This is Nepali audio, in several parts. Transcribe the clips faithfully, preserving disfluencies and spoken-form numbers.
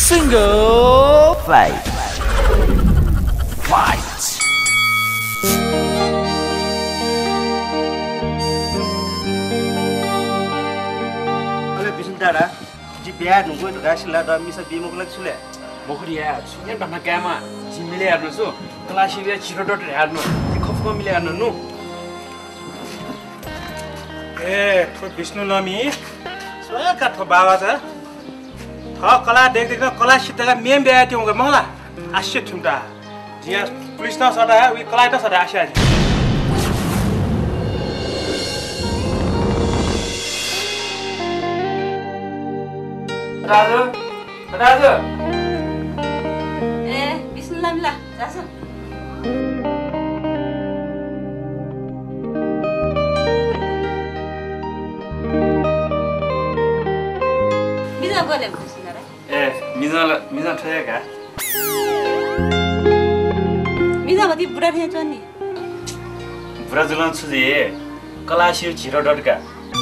Single fight. Fight. Oleh bisintara, di biar nunggu itu kasih lah dalam misa bimu kelak sulit. Mokhriya, sunya bana kama, si miliar nusu, kelas ini ciro dot real nu, si kofu miliar nu. Eh, tu Vishnu Lami, soalnya kat tu bawa tu. Thak kala dek dek kala shita ka main biaya tiung ka mangla, asyik cunda. Dia polis na sada, we kala itu sada asyik. Raju, Raju. Eh, Vishnu Lami lah, jasa. Bisa boleh Vishnu Lami. Eh, mizan mizan saya kah? Bisa berarti budak ni tuan ni. Brazilian sudah, kelas ini ciro dot ka.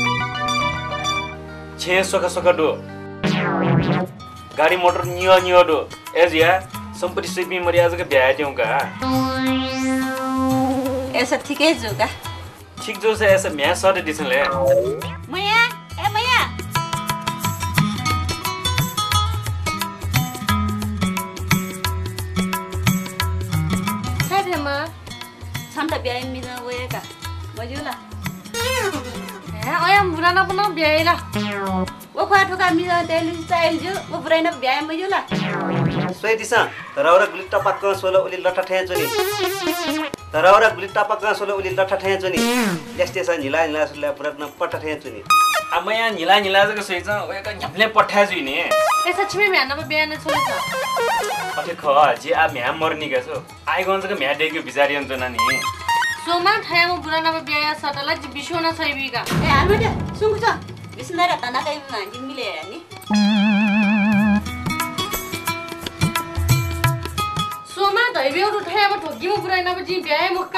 Ceh soka soka do. गाड़ी मोटर नियो नियो दो ऐस या संपत्ति से भी मर्यादा के ब्याह दूंगा ऐसा ठीक है जो का ठीक जो से ऐसा मैं सौ डिसन ले मया ए मया है मां sampai biaya mina gue ka baju lah eh ayam bulan apa nak biaya lah वो खाट का मिला तेल स्टाइल जो वो ब्रेन अब व्यायाम में जो ला सोई दिशा तरावरा गुलिट्टा पक्का सोला उली लट्ठा ठे जोनी तरावरा गुलिट्टा पक्का सोला उली लट्ठा ठे जोनी जस्ते सा नीला नीला सोला पुरत न पट्टा ठे जोनी अब मैं यहाँ नीला नीला जगह सोई जाऊँ वो एक न्यापले पट्टा जुई ने ए सच में मैं ना बिया ने छोड़ जा अच्छा खा जी आप मैं मरनी कैसो आई कौन सा मैं देखियो बिजारी अंतो ना नहीं सोमा थाया मो बुरा ना बिया सटला जी बिशो ना सही भी का ए आलू दे सुन कुछ Bismillah tanah kayu manjin milih ni. Soma dah ibu orang thaya apa thogi mu pura ina biji biaya mukka.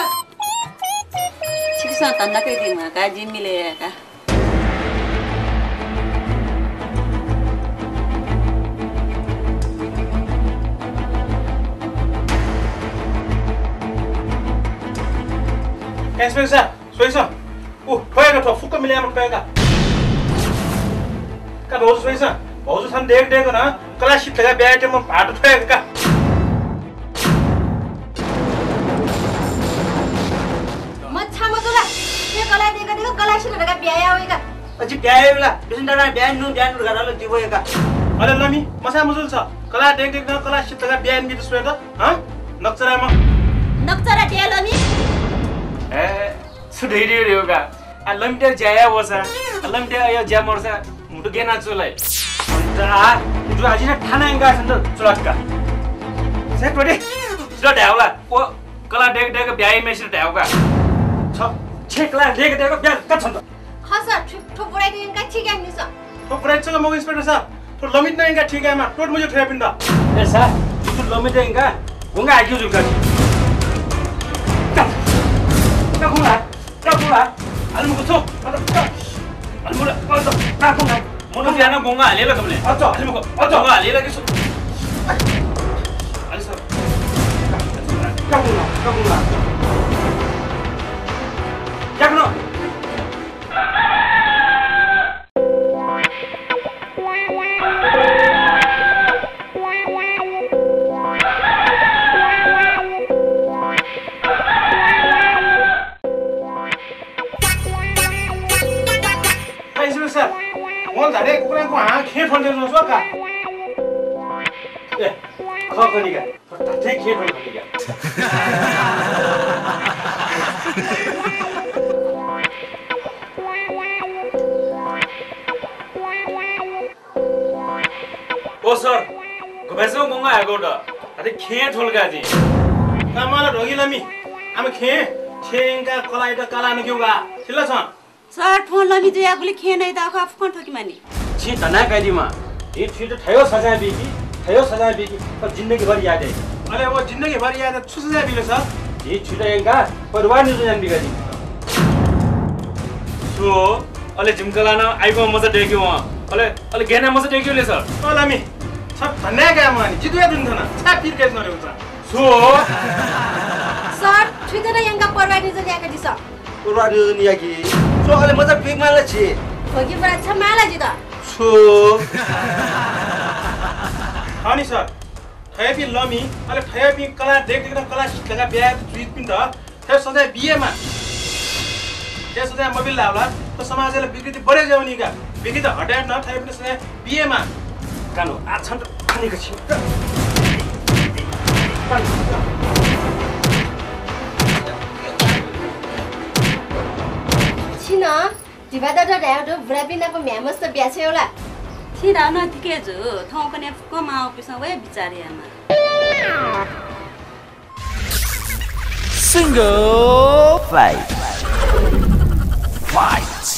Ciksa tanah kayu di mana kaji milih ka. Eh, Spencer, Spencer. Uh, kau yang tu fukka milih amat kau yang. का बहुत सही सा बहुत सन देख देख ना कला शिफ्ट का बैठ में पाट उठाए का मच्छा मधुरा ये कला देखा देखो कला शिफ्ट का ब्याया होएगा अजी ब्याया वाला बिसंदरा ब्यान नु ब्यान नु गाला जीवो का अरे लमी मसा मजुल छ कला देख देख ना कला शिफ्ट का ब्यान भी सुए त ह नक्सरा म नक्सरा ब्या लमी ए सुधीरी होगा अलमटे जाया वसा अलमटे आयो जा मरसा मुटु गेना चोलाई दा जो आज ने ठाना इंगा संत चुलक्का से टोडे सुधा ढाउला ओ कला देख देख ब्याई में से ढाउगा छ छे कला देख देख ब्या का छन हां सर ठो पुराई दिन का ठीक है निसा तो पुराई चंगा मो इंस्पेक्टर साहब तो लमिट ना इंगा ठीक है मा टोट मुझे थ्रेपिन दा ए सा तू लमिट इंगा गुंगा आक्यु जुका का गुंगा का गुंगा अलमु को अलमुला अझ काकुना मोनो बिहान गोंगा हालेला कमले अझ अलमुको अझ गोंगा हालेला के अलि सर काकुना काकुना जाग्नो Wong tadi kurang kuah, khen phone dengan suaka. Eh, kau kau ni kan? Tadi khen phone kau ni kan? Oh sir, kau besok mau nggak aku dah? Tadi khen phone kau ni. Kamu ada rogi lami, ame khen, cengka kalau itu kalah nak juga, silasan. Sir phone लमी तो या बोले खेन है ता आप फोन ठोकी मानी छी तना कह दी मां ये छी तो ठयो सजाय बेकी ठयो सजाय बेकी पर जिंदगी भर याद है अरे वो जिंदगी भर याद है छुस जाए बिले सर ये छुटाएगा परिवार नि जान बिगाडी सो अले जिमकलाना आइको मजा देख्यो व अले अले गेना मजा देख्यो ले सर अलामी सब भन्ने काम अनि जितुया दिन थना छा फिर केस नरे हुन्छ सो सर छुइदैन यंगा परवानी जन याका दिस परवानी जन याकी सो अले मजा पिक माला छि भगी बरा छ माला जि त सो अनि सर थयपि लमी अले थयपि कला देख देख्न कला सिक्का बिहा जुइत पिन त थय सधैँ बिहेमा त्यस सधैँ मोबिल लाउला त समाजले विकृति बढे जाउनीका विकृति हटाएर न थय पनि सधैँ बिहेमा कानो आछन खानेको छि छिन दिबादा द ड्याडो ब्राबिनाको म्यामस त ब्याछे होला छिरा न ठिकै छु ठाउँ कने कमा अफिसमा गए बिचारे आमा Single fight. Fight.